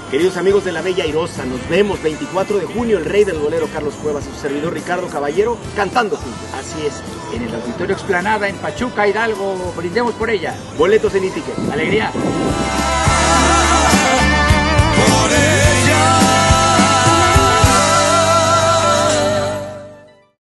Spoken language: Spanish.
Queridos amigos de la Bella Airosa, nos vemos 24 de junio, el rey del bolero Carlos Cuevas y su servidor Ricardo Caballero, cantando juntos. Así es, en el Auditorio Explanada en Pachuca, Hidalgo, brindemos por ella. Boletos en e-ticket. ¡Alegría!